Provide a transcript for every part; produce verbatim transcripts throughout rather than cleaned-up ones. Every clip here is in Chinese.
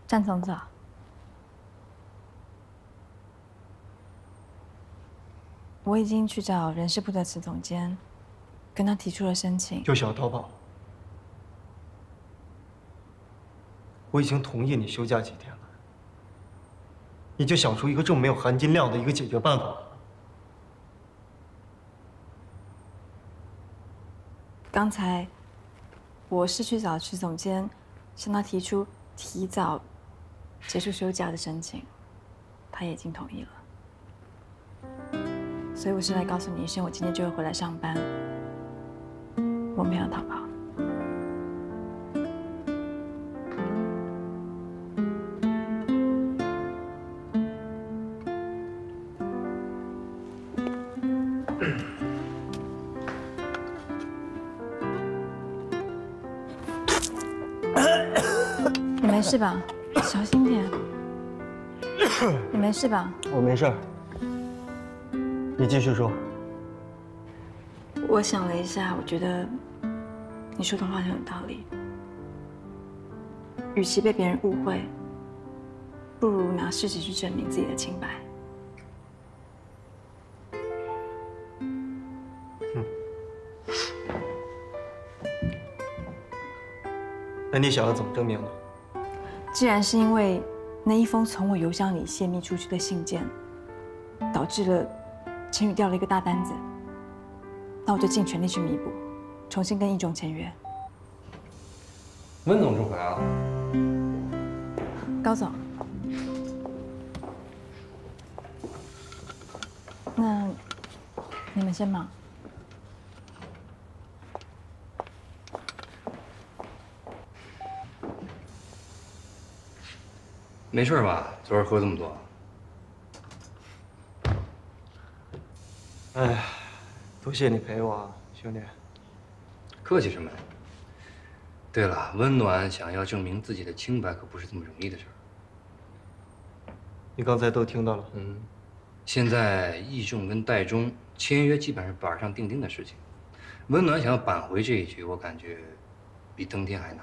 站总走。我已经去找人事部的辞总监，跟他提出了申请。 就想逃跑？我已经同意你休假几天了，你就想出一个这么没有含金量的一个解决办法。 刚才我是去找池总监，向他提出提早结束休假的申请，他也已经同意了。所以我是来告诉你一声，我今天就会回来上班，我没有逃跑。你没事吧？小心点。你没事吧？ 我没事儿，你继续说。 我想了一下，我觉得你说的话很有道理。与其被别人误会，不如拿事实去证明自己的清白。 嗯。那你想要怎么证明呢？ 既然是因为那一封从我邮箱里泄密出去的信件，导致了陈宇掉了一个大单子，那我就尽全力去弥补，重新跟易中签约。 温总终回来了。 高总，那你们先忙。 没事吧？昨儿喝这么多。 哎，多谢你陪我啊，兄弟。 客气什么呀？对了，温暖想要证明自己的清白，可不是这么容易的事儿。 你刚才都听到了。 嗯，现在易仲跟戴忠签约基本上是板上钉钉的事情。温暖想要扳回这一局，我感觉比登天还难。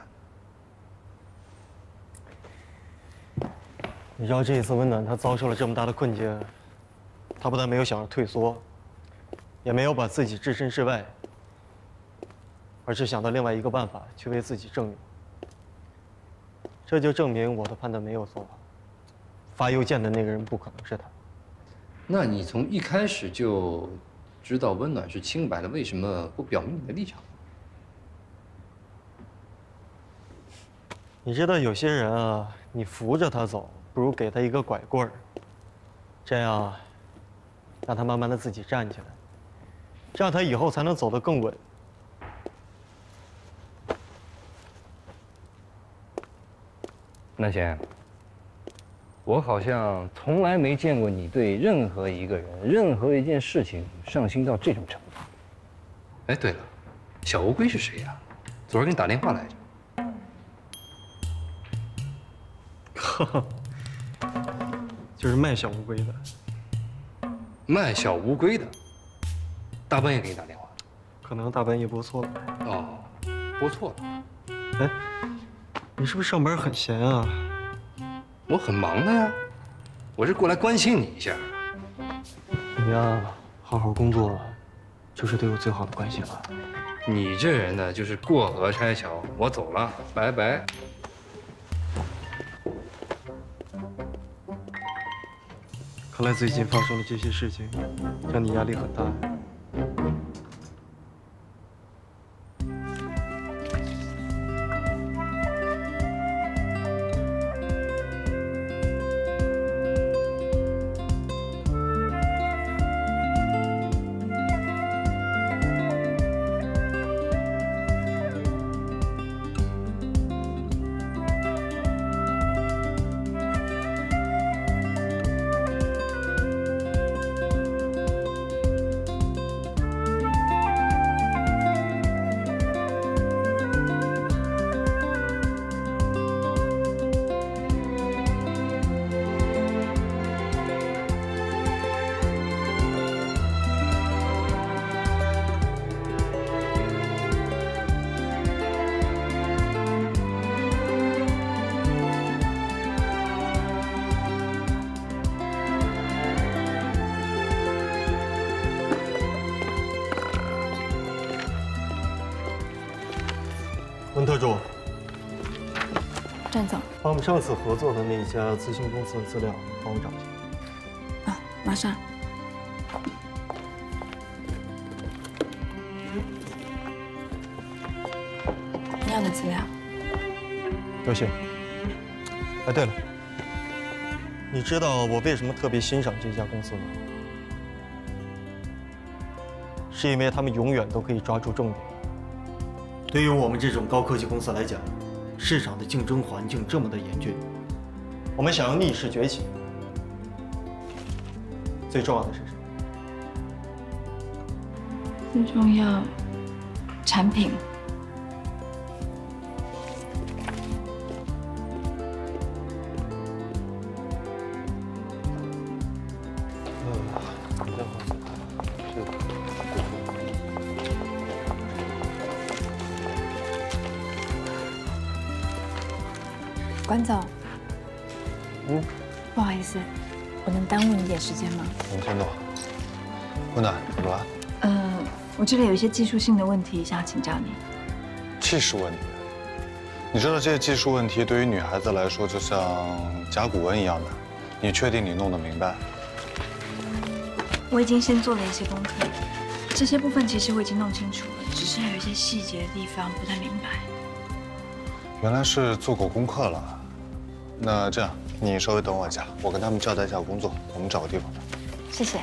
你知道这一次温暖他遭受了这么大的困境，他不但没有想着退缩，也没有把自己置身事外，而是想到另外一个办法去为自己证明。这就证明我的判断没有错，发邮件的那个人不可能是他。 那你从一开始就知道温暖是清白的，为什么不表明你的立场？ 你知道有些人啊，你扶着他走，不如给他一个拐棍儿，这样让他慢慢的自己站起来，这样他以后才能走得更稳。 南贤，我好像从来没见过你对任何一个人、任何一件事情上心到这种程度。哎，对了，小乌龟是谁呀？昨儿给你打电话来着。 哈哈，就是卖小乌龟的。 卖小乌龟的，大半夜给你打电话， 可能大半夜拨错了。 哦，拨错了。 哎，你是不是上班很闲啊？ 我很忙的呀，我是过来关心你一下。 你呀，好好工作，就是对我最好的关系了。 你这人呢，就是过河拆桥。我走了，拜拜。 看来最近发生的这些事情，让你压力很大。 曾特助， 郑总， 把我们上次合作的那一家咨询公司的资料帮我找一下。 啊，马上。你要的资料。 有谢。哎，对了，你知道我为什么特别欣赏这家公司吗？是因为他们永远都可以抓住重点。对于我们这种高科技公司来讲，市场的竞争环境这么的严峻，我们想要逆势崛起，最重要的是什么？ 最重要，产品。关总， 嗯， 不好意思，我能耽误你点时间吗？ 你先坐。温暖，怎么了？ 呃，我这里有一些技术性的问题想要请教你。 技术问题？你知道这些技术问题对于女孩子来说就像甲骨文一样的，你确定你弄得明白？ 我已经先做了一些功课，这些部分其实我已经弄清楚了，只是还有一些细节的地方不太明白。 原来是做过功课了。那这样，你稍微等我一下，我跟他们交代一下工作，我们找个地方。 谢谢。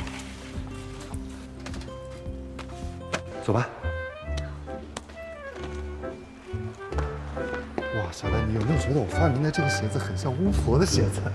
走吧。 哇，小兰，你有没有觉得我发明的这个鞋子很像巫婆的鞋子？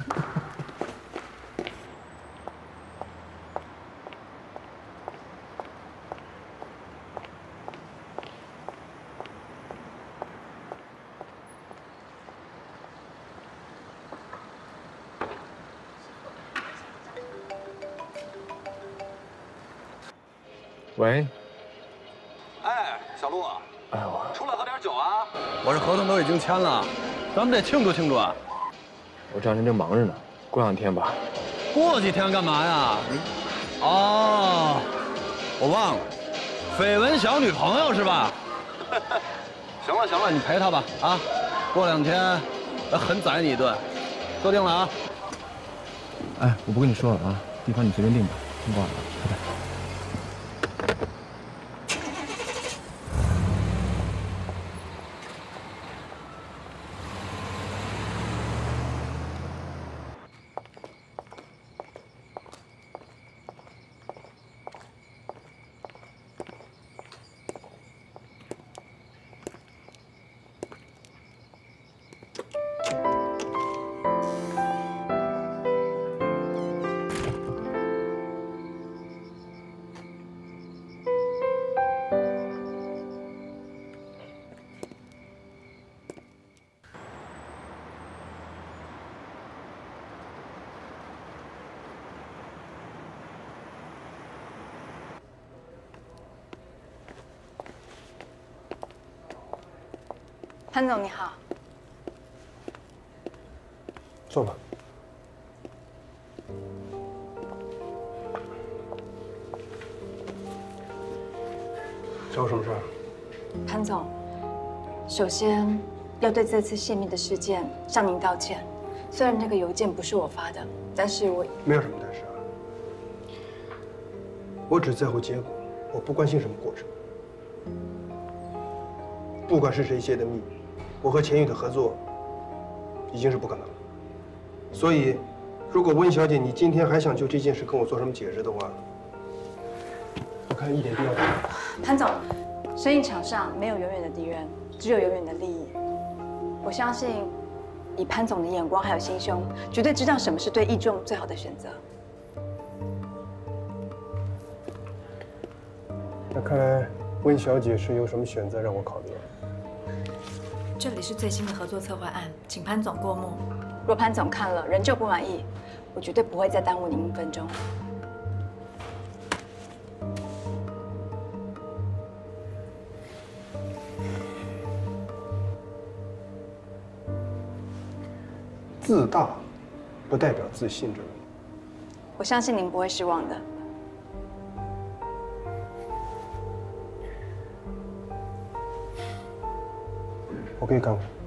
喂， 哎，小陆， 哎呦， 出来喝点酒啊！ 我这合同都已经签了，咱们得庆祝庆祝啊！我这两天正忙着呢，过两天吧。过几天干嘛呀？你，哦，我忘了，绯闻小女朋友是吧？行了行了，你陪她吧啊！过两天，狠宰你一顿，说定了啊！哎，我不跟你说了啊，地方你随便定吧，先挂了，拜拜。 潘总你好， 坐吧。找我什么事儿？ 潘总，首先要对这次泄密的事件向您道歉。虽然那个邮件不是我发的，但是我没有什么但是啊。我只在乎结果，我不关心什么过程。不管是谁泄的密，我和钱宇的合作已经是不可能了。所以，如果温小姐你今天还想就这件事跟我做什么解释的话，我看一点必要都没有。 潘总，生意场上没有永远的敌人，只有永远的利益。我相信，以潘总的眼光还有心胸，绝对知道什么是对益众最好的选择。 那看来温小姐是有什么选择让我考虑？ 这里是最新的合作策划案，请潘总过目。若潘总看了仍旧不满意，我绝对不会再耽误您一分钟。 自大不代表自信，这个。 我相信您不会失望的。 我可以看看。